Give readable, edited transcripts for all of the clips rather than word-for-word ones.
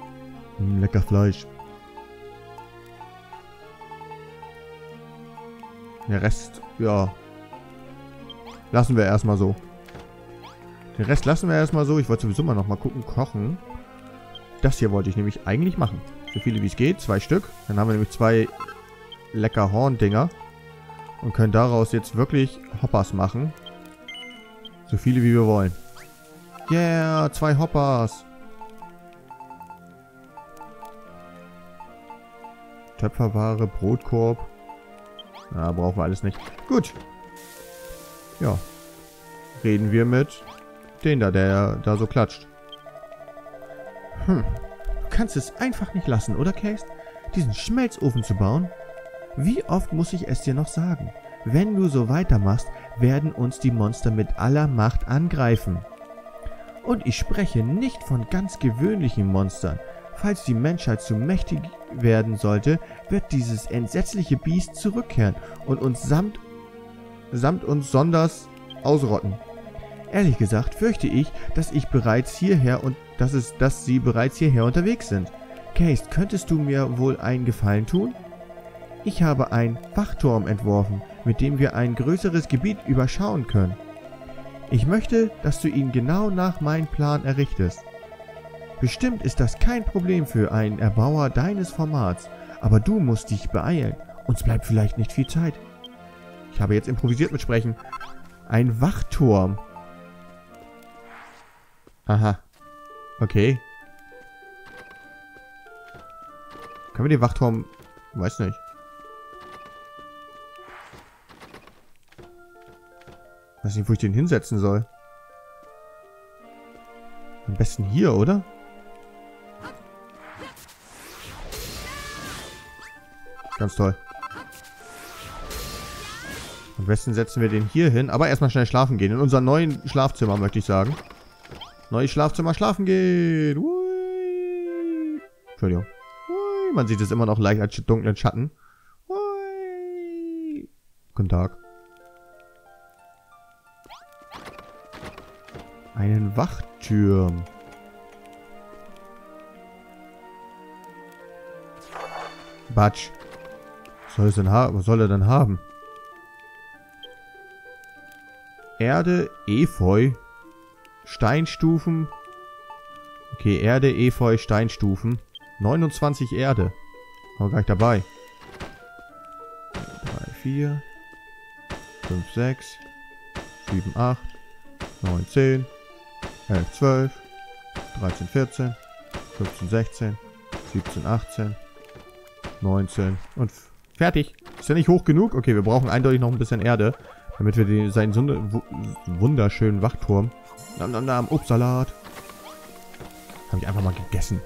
Lecker Fleisch. Der Rest, ja. Lassen wir erstmal so. Den Rest lassen wir erstmal so. Ich wollte sowieso mal nochmal gucken, kochen. Das hier wollte ich nämlich eigentlich machen. So viele wie es geht, 2 Stück. Dann haben wir nämlich 2 lecker Horndinger. Und können daraus jetzt wirklich Hoppers machen. So viele wie wir wollen. Yeah, 2 Hoppers. Töpferware, Brotkorb. Ja, brauchen wir alles nicht. Gut. Ja. Reden wir mit den da, der da so klatscht. Du kannst es einfach nicht lassen, oder Case? Diesen Schmelzofen zu bauen? Wie oft muss ich es dir noch sagen? Wenn du so weitermachst, werden uns die Monster mit aller Macht angreifen. Und ich spreche nicht von ganz gewöhnlichen Monstern. Falls die Menschheit zu mächtig werden sollte, wird dieses entsetzliche Biest zurückkehren und uns samt uns sonders ausrotten. Ehrlich gesagt fürchte ich, dass sie bereits hierher unterwegs sind. Case, könntest du mir wohl einen Gefallen tun? Ich habe einen Wachturm entworfen, mit dem wir ein größeres Gebiet überschauen können. Ich möchte, dass du ihn genau nach meinem Plan errichtest. Bestimmt ist das kein Problem für einen Erbauer deines Formats, aber du musst dich beeilen. Uns bleibt vielleicht nicht viel Zeit. Ich habe jetzt improvisiert mit Sprechen. Ein Wachturm. Aha. Okay. Können wir den Wachturm... Weiß nicht. Weiß nicht, wo ich den hinsetzen soll. Am besten hier, oder? Ganz toll. Am besten setzen wir den hier hin. Aber erstmal schnell schlafen gehen. In unser neuen Schlafzimmer, möchte ich sagen. Neues Schlafzimmer, schlafen gehen. Hui. Entschuldigung. Hui. Man sieht es immer noch leicht als dunklen Schatten. Hui. Guten Tag. Einen Wachturm. Batsch. Was soll er denn haben? Erde, Efeu, Steinstufen. Okay, Erde, Efeu, Steinstufen. 29 Erde. Haben wir gleich dabei. 3, 4, 5, 6, 7, 8, 9, 10, 11, 12, 13, 14, 15, 16, 17, 18, 19 und fertig. Ist ja nicht hoch genug? Okay, wir brauchen eindeutig noch ein bisschen Erde, damit wir seinen wunderschönen Wachturm... Obstsalat. Habe ich einfach mal gegessen.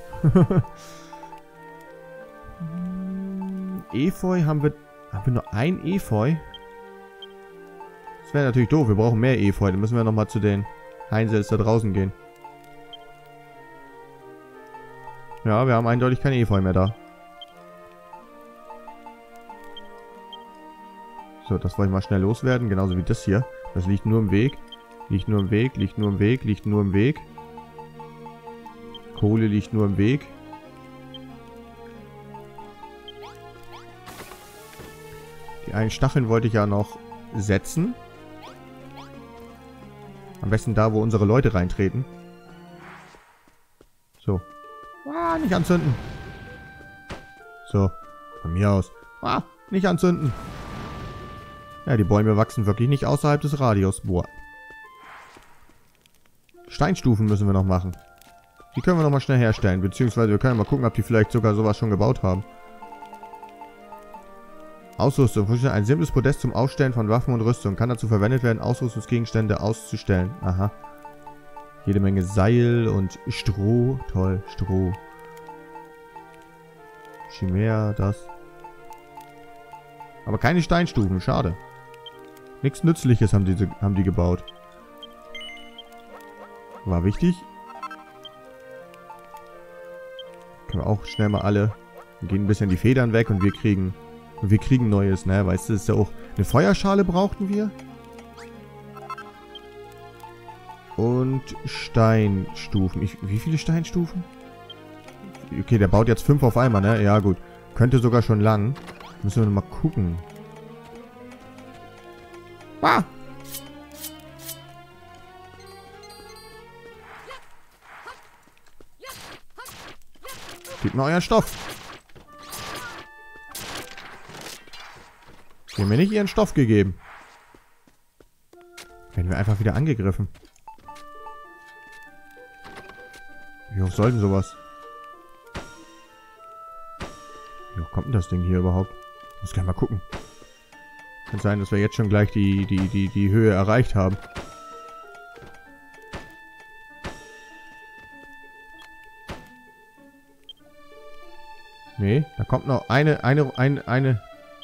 Efeu haben wir nur ein Efeu? Das wäre natürlich doof. Wir brauchen mehr Efeu. Dann müssen wir nochmal zu den Heinzels da draußen gehen. Ja, wir haben eindeutig kein Efeu mehr da. So, das wollte ich mal schnell loswerden. Genauso wie das hier. Das liegt nur im Weg. Liegt nur im Weg, liegt nur im Weg, liegt nur im Weg. Kohle liegt nur im Weg. Die einen Stacheln wollte ich ja noch setzen. Am besten da, wo unsere Leute reintreten. So. Ah, nicht anzünden. So. Von mir aus. Ah, nicht anzünden. Ja, die Bäume wachsen wirklich nicht außerhalb des Radius. Boah. Steinstufen müssen wir noch machen. Die können wir noch mal schnell herstellen. Beziehungsweise wir können mal gucken, ob die vielleicht sogar sowas schon gebaut haben. Ausrüstung. Ein simples Podest zum Aufstellen von Waffen und Rüstung. Kann dazu verwendet werden, Ausrüstungsgegenstände auszustellen. Aha. Jede Menge Seil und Stroh. Toll, Stroh. Chimera, das. Aber keine Steinstufen. Schade. Nichts Nützliches haben die gebaut. War wichtig. Können wir auch schnell mal alle. Wir gehen ein bisschen die Federn weg und wir kriegen Neues, ne? Weißt du, das ist ja auch... Eine Feuerschale brauchten wir. Und Steinstufen. Wie viele Steinstufen? Okay, der baut jetzt 5 auf einmal, ne? Ja, gut. Könnte sogar schon lang. Müssen wir noch mal gucken. Ah! Gebt mir euren Stoff. Sie haben mir nicht ihren Stoff gegeben. Werden wir einfach wieder angegriffen. Wie hoch soll denn sowas? Wie hoch kommt denn das Ding hier überhaupt? Muss gleich mal gucken. Kann sein, dass wir jetzt schon gleich die Höhe erreicht haben. Nee, da kommt noch eine.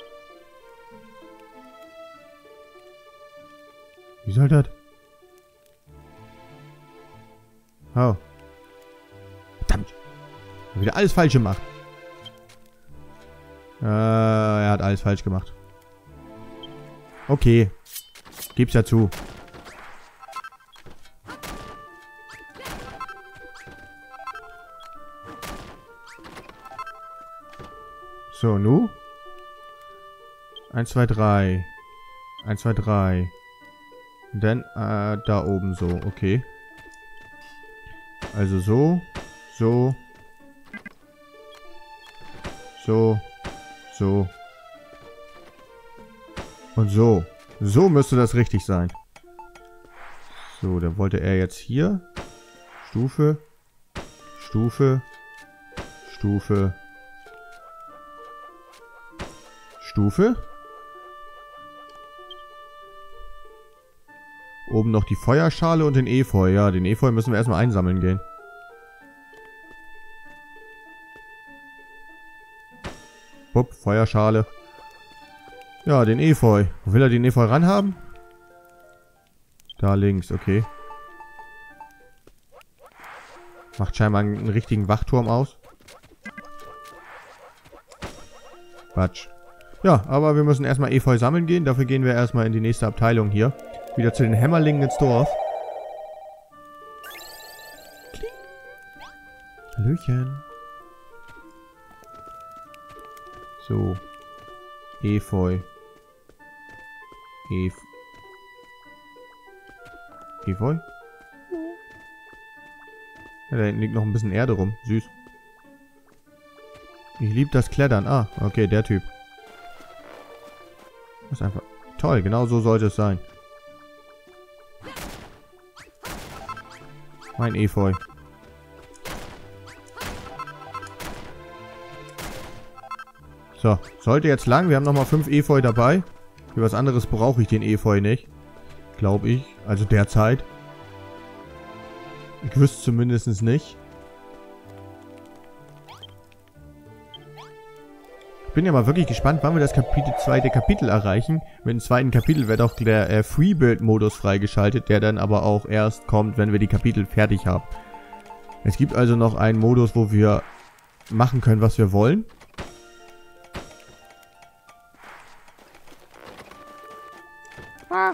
Wie soll das? Oh. Verdammt. Wieder alles falsch gemacht. Er hat alles falsch gemacht. Okay. Gib's ja zu. So, nu? 1, 2, 3. 1, 2, 3. Dann, da oben so. Okay. Also so. So. So. So. Und so. So müsste das richtig sein. So, dann wollte er jetzt hier. Stufe. Stufe. Stufe. Stufe. Oben noch die Feuerschale und den Efeu. Ja, den Efeu müssen wir erstmal einsammeln gehen. Bupp, Feuerschale. Ja, den Efeu. Wo will er den Efeu ranhaben? Da links, okay. Macht scheinbar einen richtigen Wachturm aus. Quatsch. Ja, aber wir müssen erstmal Efeu sammeln gehen. Dafür gehen wir erstmal in die nächste Abteilung hier. Wieder zu den Hämmerlingen ins Dorf. Kling. Hallöchen. So. Efeu. Efeu? Ja, da hinten liegt noch ein bisschen Erde rum. Süß. Ich liebe das Klettern. Ah, okay, der Typ. Das ist einfach toll. Genau so sollte es sein. Mein Efeu. So, sollte jetzt lang. Wir haben nochmal 5 Efeu dabei. Für was anderes brauche ich den Efeu nicht. Glaube ich. Also derzeit. Ich wüsste zumindest nicht. Ich bin ja mal wirklich gespannt, wann wir das zweite Kapitel erreichen. Mit dem zweiten Kapitel wird auch der Freebuild-Modus freigeschaltet, der dann aber auch erst kommt, wenn wir die Kapitel fertig haben. Es gibt also noch einen Modus, wo wir machen können, was wir wollen. Ah.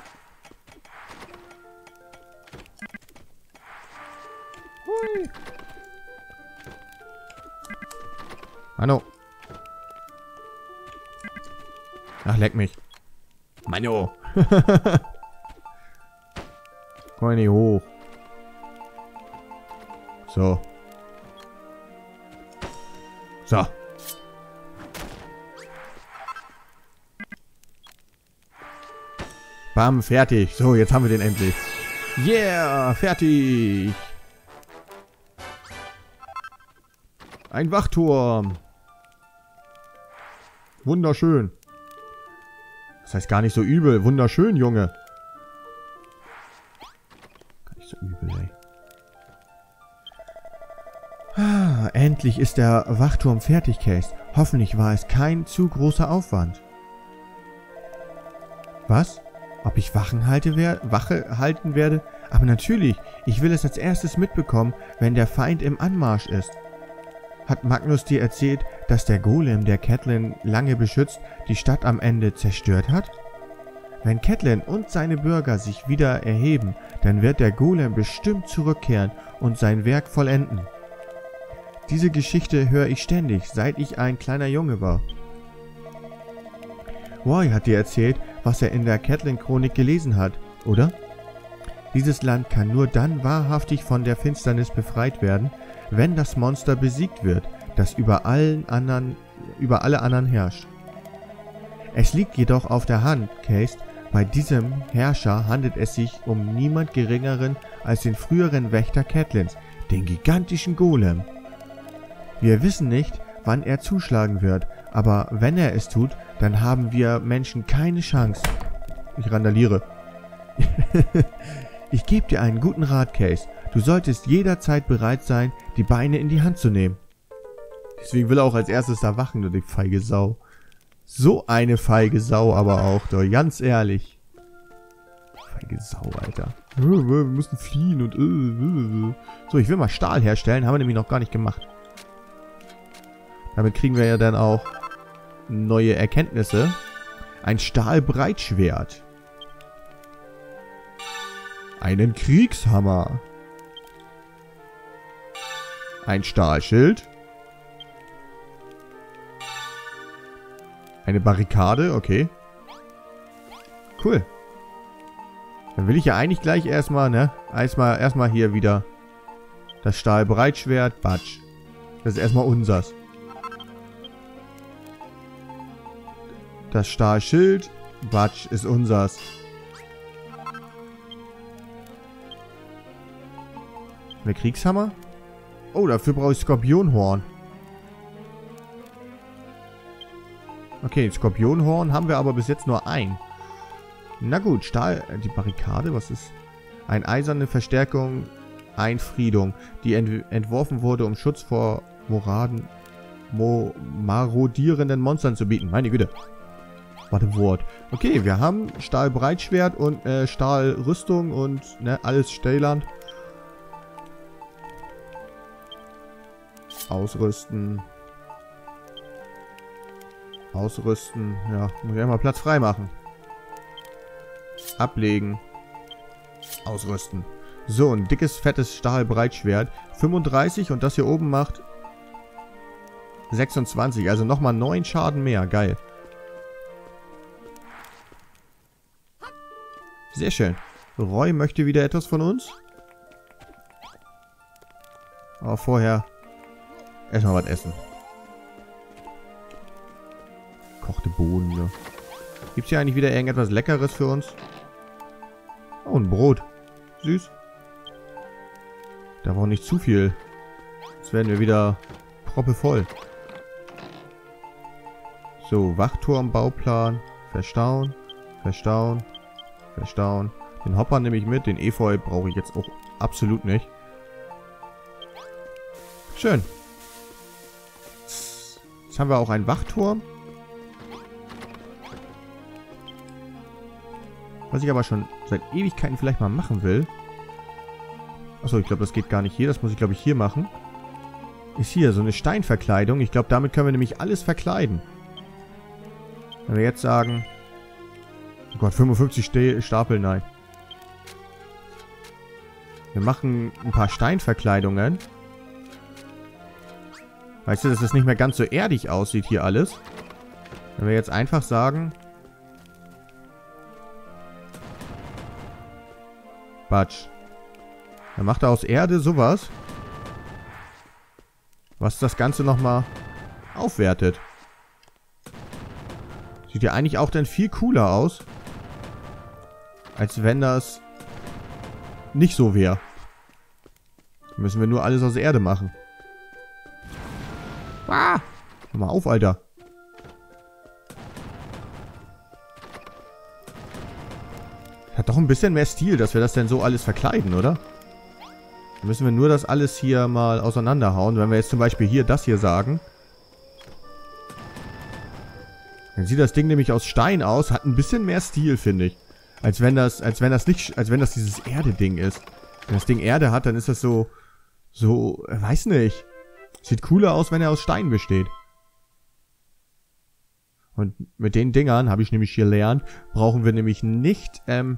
Hui. Mano. Ach, leck mich. Mano. Komm nicht hoch. So. So. Bam, fertig. So, jetzt haben wir den endlich. Yeah, fertig. Ein Wachturm. Wunderschön. Das heißt gar nicht so übel. Wunderschön, Junge. Gar nicht so übel, ey. Ah, endlich ist der Wachturm fertig, Case. Hoffentlich war es kein zu großer Aufwand. Was? Ob ich Wache halten werde? Aber natürlich, ich will es als erstes mitbekommen, wenn der Feind im Anmarsch ist. Hat Magnus dir erzählt, dass der Golem, der Catelyn lange beschützt, die Stadt am Ende zerstört hat? Wenn Catelyn und seine Bürger sich wieder erheben, dann wird der Golem bestimmt zurückkehren und sein Werk vollenden. Diese Geschichte höre ich ständig, seit ich ein kleiner Junge war. Roy hat dir erzählt, was er in der Catlin-Chronik gelesen hat, oder? Dieses Land kann nur dann wahrhaftig von der Finsternis befreit werden, wenn das Monster besiegt wird, das über alle anderen herrscht. Es liegt jedoch auf der Hand, Case, bei diesem Herrscher handelt es sich um niemand Geringeren als den früheren Wächter Catlins, den gigantischen Golem. Wir wissen nicht, wann er zuschlagen wird, aber wenn er es tut, dann haben wir Menschen keine Chance. Ich randaliere. Ich gebe dir einen guten Rat, Case. Du solltest jederzeit bereit sein, die Beine in die Hand zu nehmen. Deswegen will er auch als erstes erwachen, du die feige Sau. So eine feige Sau aber auch, doch, ganz ehrlich. Feige Sau, Alter. Wir müssen fliehen und... So, ich will mal Stahl herstellen, haben wir nämlich noch gar nicht gemacht. Damit kriegen wir ja dann auch neue Erkenntnisse. Ein Stahlbreitschwert. Einen Kriegshammer. Ein Stahlschild. Eine Barrikade, okay. Cool. Dann will ich ja eigentlich gleich erstmal, ne? Erstmal hier wieder das Stahlbreitschwert. Batsch. Das ist erstmal unsers. Das Stahlschild. Batsch, ist unsers. Der Kriegshammer? Oh, dafür brauche ich Skorpionhorn. Okay, Skorpionhorn haben wir aber bis jetzt nur ein. Na gut, Stahl... Die Barrikade, was ist? Eine eiserne Verstärkung, Einfriedung, die entworfen wurde, um Schutz vor marodierenden Monstern zu bieten. Meine Güte. Warte, Wort. Okay, wir haben Stahlbreitschwert und Stahlrüstung und ne, alles Stählland. Ausrüsten. Ausrüsten. Ja, muss ich einmal Platz frei machen. Ablegen. Ausrüsten. So, ein dickes, fettes Stahlbreitschwert. 35 und das hier oben macht 26. Also nochmal 9 Schaden mehr. Geil. Sehr schön. Roy möchte wieder etwas von uns. Aber vorher erstmal was essen. Kochte Bohnen, ne? Gibt es hier eigentlich wieder irgendetwas Leckeres für uns? Oh, ein Brot. Süß. Da braucht nicht zu viel. Jetzt werden wir wieder proppevoll. So, Wachturmbauplan. Verstauen. Verstauen. Verstauen. Den Hopper nehme ich mit. Den Efeu brauche ich jetzt auch absolut nicht. Schön. Jetzt haben wir auch einen Wachturm. Was ich aber schon seit Ewigkeiten vielleicht mal machen will. Achso, ich glaube, das geht gar nicht hier. Das muss ich, glaube ich, hier machen. Ist hier so eine Steinverkleidung. Ich glaube, damit können wir nämlich alles verkleiden. Wenn wir jetzt sagen... Oh Gott, 55 Stapel, nein. Wir machen ein paar Steinverkleidungen. Weißt du, dass es nicht mehr ganz so erdig aussieht hier alles. Wenn wir jetzt einfach sagen... Batsch. Dann macht er aus Erde sowas. Was das Ganze nochmal aufwertet. Sieht ja eigentlich auch dann viel cooler aus. Als wenn das nicht so wäre. Müssen wir nur alles aus Erde machen. Ah! Hör mal auf, Alter. Hat doch ein bisschen mehr Stil, dass wir das denn so alles verkleiden, oder? Dann müssen wir nur das alles hier mal auseinanderhauen. Wenn wir jetzt zum Beispiel hier das hier sagen. Dann sieht das Ding nämlich aus Stein aus. Hat ein bisschen mehr Stil, finde ich. Als wenn das dieses Erde-Ding ist. Wenn das Ding Erde hat, dann ist das so, weiß nicht. Sieht cooler aus, wenn er aus Stein besteht. Und mit den Dingern, habe ich nämlich hier gelernt, brauchen wir nämlich nicht, dann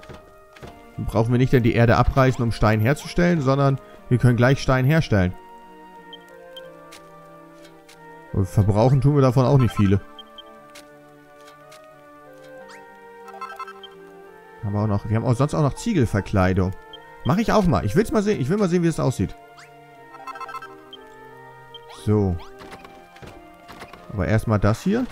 die Erde abreißen, um Stein herzustellen, sondern wir können gleich Stein herstellen. Und verbrauchen tun wir davon auch nicht viele. Wir haben auch sonst auch noch Ziegelverkleidung. Mache ich auch mal. Ich will's mal sehen. Ich will mal sehen, wie es aussieht. So. Aber erstmal das hier.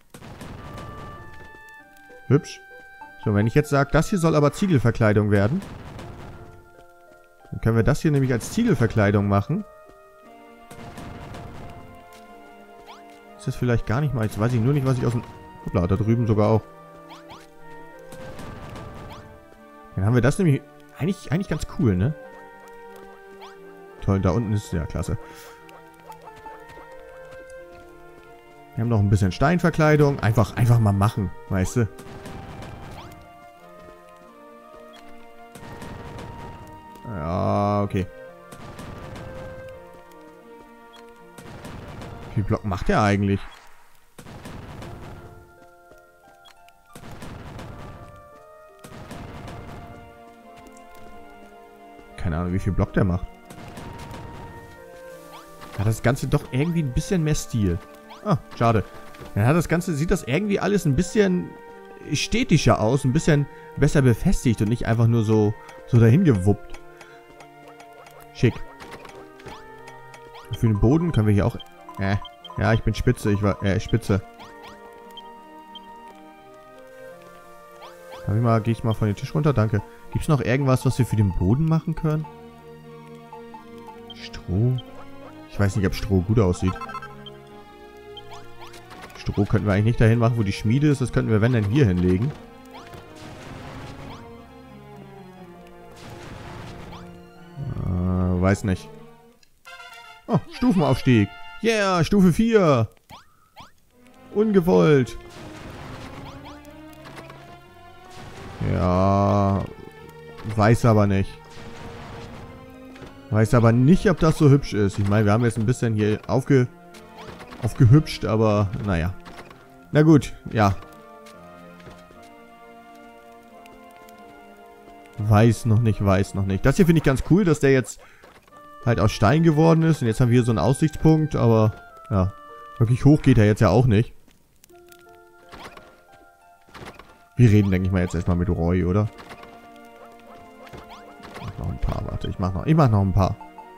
Hübsch. So, wenn ich jetzt sage, das hier soll aber Ziegelverkleidung werden. Dann können wir das hier nämlich als Ziegelverkleidung machen. Ist das vielleicht gar nicht mal... Jetzt weiß ich nur nicht, was ich aus dem... Hoppla, da drüben sogar auch. Dann haben wir das nämlich... Eigentlich ganz cool, ne? Toll, da unten ist... Ja, klasse. Wir haben noch ein bisschen Steinverkleidung. Einfach mal machen, weißt du? Ja, okay. Wie viel Block macht der eigentlich? Keine Ahnung, wie viel Block der macht. Hat das Ganze doch irgendwie ein bisschen mehr Stil. Ah, schade. Dann hat das Ganze, sieht das irgendwie alles ein bisschen städtischer aus, ein bisschen besser befestigt und nicht einfach nur so dahin gewuppt. Schick. Für den Boden können wir hier auch... ja, ich bin spitze, spitze. Gehe ich mal von den Tisch runter, danke. Gibt es noch irgendwas, was wir für den Boden machen können? Stroh? Ich weiß nicht, ob Stroh gut aussieht. Stroh könnten wir eigentlich nicht dahin machen, wo die Schmiede ist. Das könnten wir, wenn, dann hier hinlegen. Weiß nicht. Oh, Stufenaufstieg. Yeah, Stufe 4. Ungewollt. Ja, weiß aber nicht. Weiß aber nicht, ob das so hübsch ist. Ich meine, wir haben jetzt ein bisschen hier aufgehübscht, aber naja. Na gut, ja. Weiß noch nicht. Das hier finde ich ganz cool, dass der jetzt halt aus Stein geworden ist. Und jetzt haben wir hier so einen Aussichtspunkt, aber ja, wirklich hoch geht er jetzt ja auch nicht. Wir reden, denke ich mal, jetzt erstmal mit Roy, oder? Ich mach noch ein paar, warte, ich mach noch ein paar.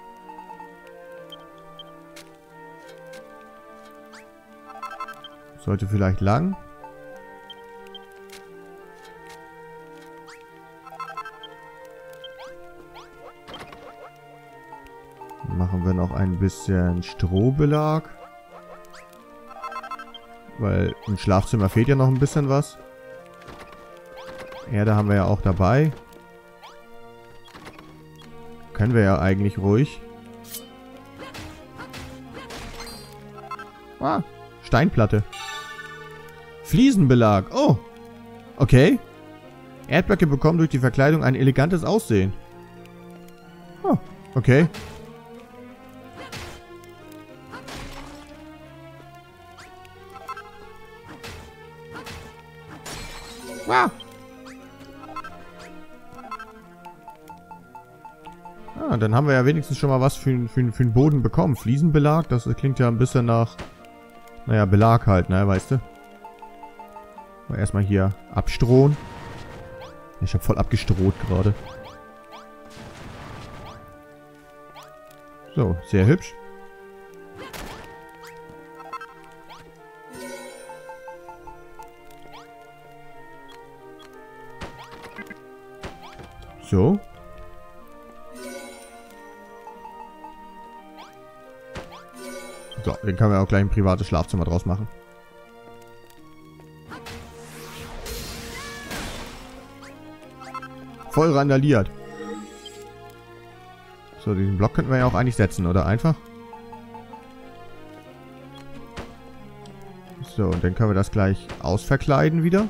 Sollte vielleicht lang. Machen wir noch ein bisschen Strohbelag. Weil im Schlafzimmer fehlt ja noch ein bisschen was. Erde haben wir ja auch dabei. Können wir ja eigentlich ruhig. Ah, Steinplatte. Fliesenbelag. Oh. Okay. Erdblöcke bekommen durch die Verkleidung ein elegantes Aussehen. Oh, okay. Wow. Ah, dann haben wir ja wenigstens schon mal was für den Boden bekommen. Fliesenbelag, das klingt ja ein bisschen nach... Naja, Belag halt, ne, weißt du? Mal erstmal hier abstrohen. Ich habe voll abgestroht gerade. So, sehr hübsch. So. So, den können wir auch gleich ein privates Schlafzimmer draus machen. Voll randaliert. So, diesen Block könnten wir ja auch eigentlich setzen, oder? Einfach. So, und dann können wir das gleich ausverkleiden wieder.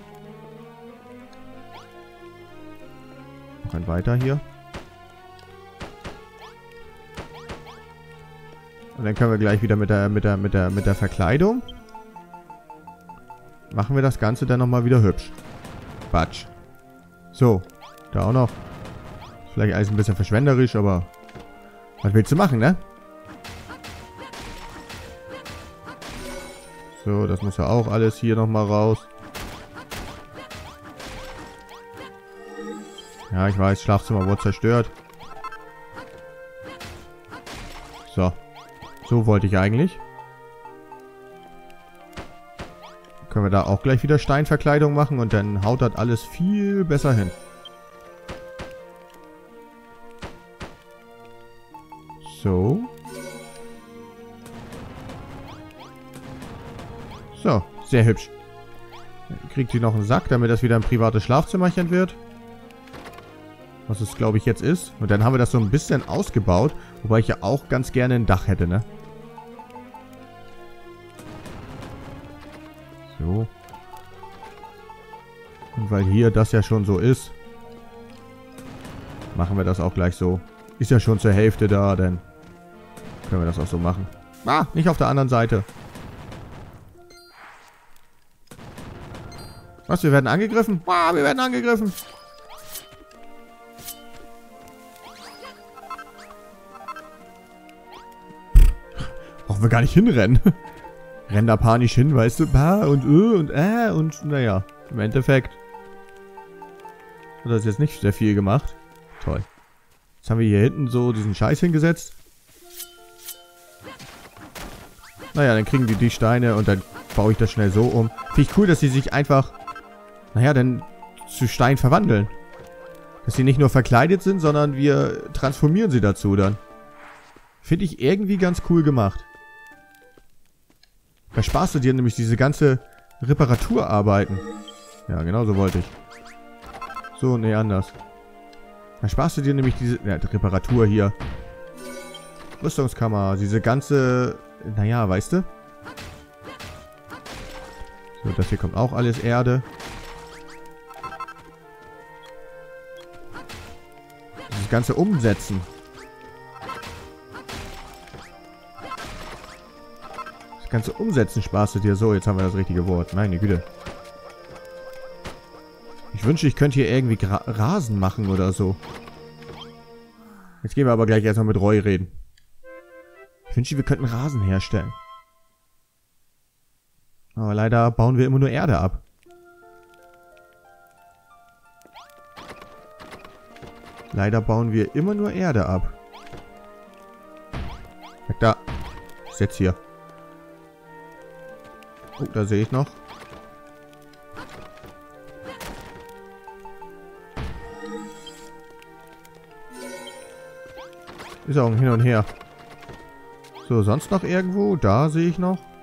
Noch ein weiter hier. Und dann können wir gleich wieder mit der Verkleidung. Machen wir das Ganze dann nochmal wieder hübsch. Batsch. So. Da auch noch. Vielleicht alles ein bisschen verschwenderisch, aber... Was willst du machen, ne? So, das muss ja auch alles hier nochmal raus. Ja, ich weiß, Schlafzimmer wurde zerstört. So. So wollte ich eigentlich. Können wir da auch gleich wieder Steinverkleidung machen und dann haut das alles viel besser hin. So. So, sehr hübsch. Dann kriegt sie noch einen Sack, damit das wieder ein privates Schlafzimmerchen wird. Was es, glaube ich, jetzt ist. Und dann haben wir das so ein bisschen ausgebaut. Wobei ich ja auch ganz gerne ein Dach hätte, ne? So. Und weil hier das ja schon so ist, machen wir das auch gleich so. Ist ja schon zur Hälfte da, dann können wir das auch so machen. Ah, nicht auf der anderen Seite. Was, wir werden angegriffen? Ah, wir werden angegriffen. Brauchen wir gar nicht hinrennen. Rennen da panisch hin, weißt du? Und naja, im Endeffekt hat das jetzt nicht sehr viel gemacht. Toll. Jetzt haben wir hier hinten so diesen Scheiß hingesetzt. Naja, dann kriegen die Steine und dann baue ich das schnell so um. Finde ich cool, dass sie sich einfach, naja, dann zu Stein verwandeln. Dass sie nicht nur verkleidet sind, sondern wir transformieren sie dazu dann. Finde ich irgendwie ganz cool gemacht. Da sparst du dir nämlich diese ganze Reparaturarbeiten. Ja, genau so wollte ich. So, nee, anders. Da sparst du dir nämlich diese Reparatur hier. Rüstungskammer, diese ganze, naja, weißt du? So, das hier kommt auch alles Erde. Das ganze Umsetzen. Das ganze Umsetzen sparst du dir. So, jetzt haben wir das richtige Wort. Meine Güte. Ich wünsche, ich könnte hier irgendwie Rasen machen oder so. Jetzt gehen wir aber gleich erstmal mit Roy reden. Ich wünsche, wir könnten Rasen herstellen. Aber leider bauen wir immer nur Erde ab. Leider bauen wir immer nur Erde ab. Weg da. Ist jetzt hier. Oh, da sehe ich noch. Ist auch ein Hin und Her. So, sonst noch irgendwo? Da sehe ich noch.